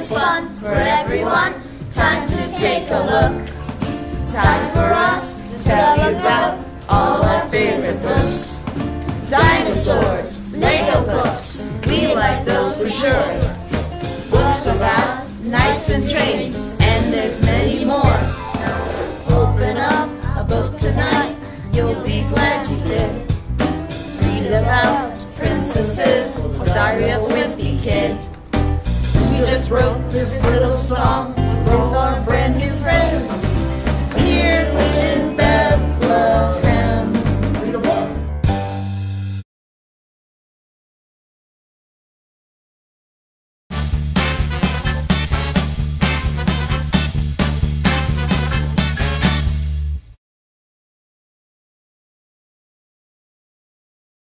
always fun for everyone. Time to take a look. Time for us to tell you about all our favorite books. Dinosaurs, Lego books, we like those for sure. Books about knights and trains,